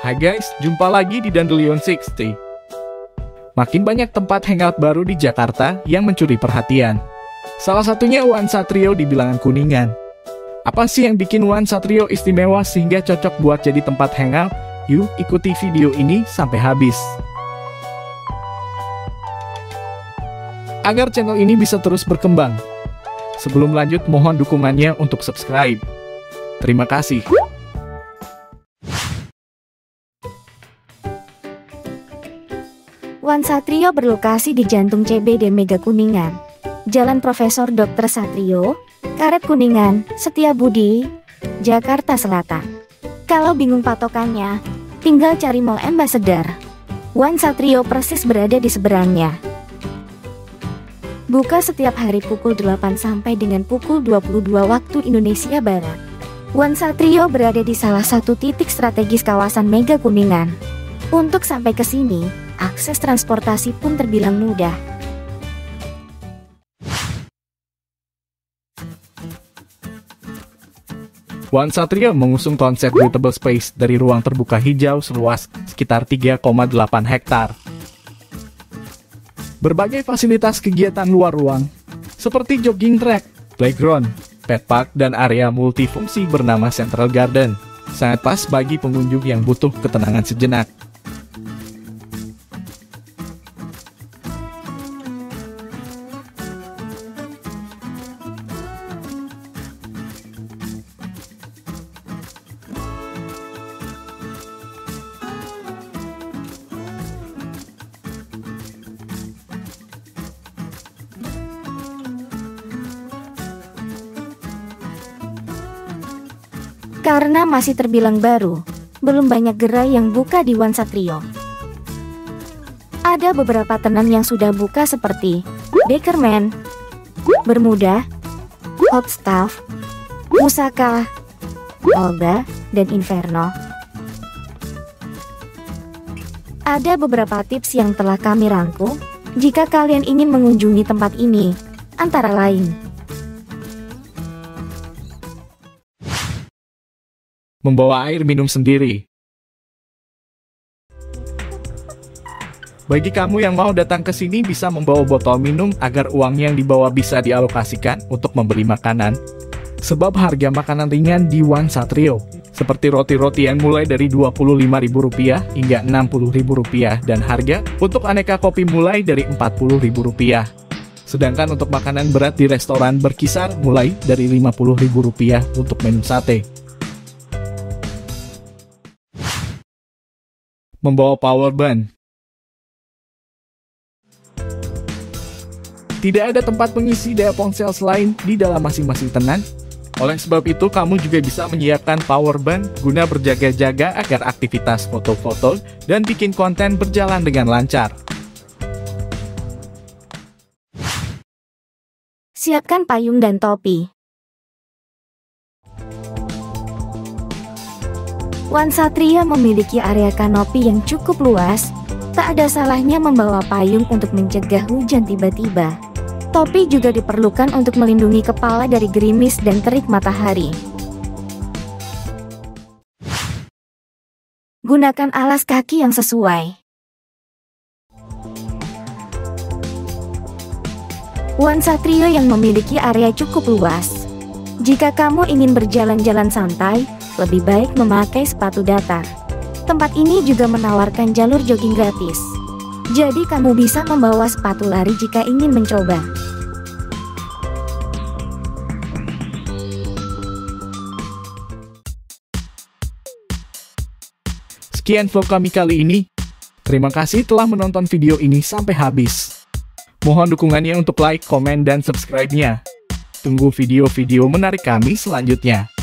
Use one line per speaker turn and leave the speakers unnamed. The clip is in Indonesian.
Hai guys, jumpa lagi di Dandelion 60. Makin banyak tempat hangout baru di Jakarta yang mencuri perhatian. Salah satunya One Satrio di Bilangan Kuningan. Apa sih yang bikin One Satrio istimewa sehingga cocok buat jadi tempat hangout? Yuk ikuti video ini sampai habis. Agar channel ini bisa terus berkembang. Sebelum lanjut, mohon dukungannya untuk subscribe. Terima kasih.
One Satrio berlokasi di jantung CBD Mega Kuningan, Jalan Profesor Dr. Satrio, Karet Kuningan, Setiabudi, Jakarta Selatan. Kalau bingung patokannya, tinggal cari Mall Ambassador. One Satrio persis berada di seberangnya. Buka setiap hari pukul 8 sampai dengan pukul 22 waktu Indonesia Barat. One Satrio berada di salah satu titik strategis kawasan Mega Kuningan. Untuk sampai ke sini, akses transportasi pun terbilang mudah.
One Satrio mengusung konsep breathable space dari ruang terbuka hijau seluas sekitar 3,8 hektar. Berbagai fasilitas kegiatan luar ruang, seperti jogging track, playground, pet park, dan area multifungsi bernama Central Garden, sangat pas bagi pengunjung yang butuh ketenangan sejenak.
Karena masih terbilang baru, belum banyak gerai yang buka di One Satrio. Ada beberapa tenan yang sudah buka seperti Bakerman, Bermuda, Hot Stuff, Musaka, Olga, dan Inferno. Ada beberapa tips yang telah kami rangkum jika kalian ingin mengunjungi tempat ini, antara lain:
membawa air minum sendiri. Bagi kamu yang mau datang ke sini bisa membawa botol minum agar uang yang dibawa bisa dialokasikan untuk membeli makanan. Sebab harga makanan ringan di One Satrio, seperti roti-roti yang mulai dari Rp25.000 hingga Rp60.000 dan harga untuk aneka kopi mulai dari Rp40.000. Sedangkan untuk makanan berat di restoran berkisar mulai dari Rp50.000 untuk menu sate. Membawa power bank. Tidak ada tempat pengisi daya ponsel selain di dalam masing-masing tenan. Oleh sebab itu, kamu juga bisa menyiapkan power bank guna berjaga-jaga agar aktivitas foto-foto dan bikin konten berjalan dengan lancar.
Siapkan payung dan topi. One Satrio memiliki area kanopi yang cukup luas. Tak ada salahnya membawa payung untuk mencegah hujan tiba-tiba. Topi juga diperlukan untuk melindungi kepala dari gerimis dan terik matahari. Gunakan alas kaki yang sesuai. One Satrio yang memiliki area cukup luas. Jika kamu ingin berjalan-jalan santai, lebih baik memakai sepatu datar. Tempat ini juga menawarkan jalur jogging gratis. Jadi kamu bisa membawa sepatu lari jika ingin mencoba.
Sekian vlog kami kali ini. Terima kasih telah menonton video ini sampai habis. Mohon dukungannya untuk like, komen, dan subscribe-nya. Tunggu video-video menarik kami selanjutnya.